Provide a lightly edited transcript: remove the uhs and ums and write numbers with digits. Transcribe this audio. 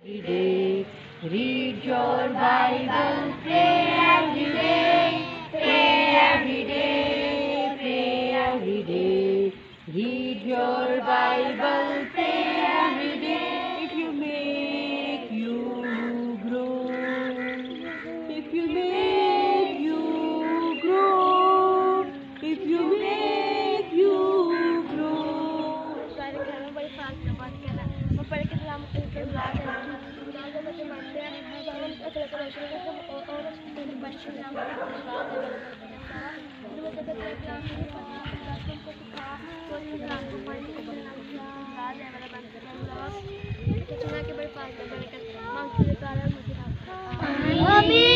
Every day, read your Bible, pray every day, pray every day, pray every day. Read your Bible, pray every day. If you make you grow, if you make you grow, if you make you grow. Amin.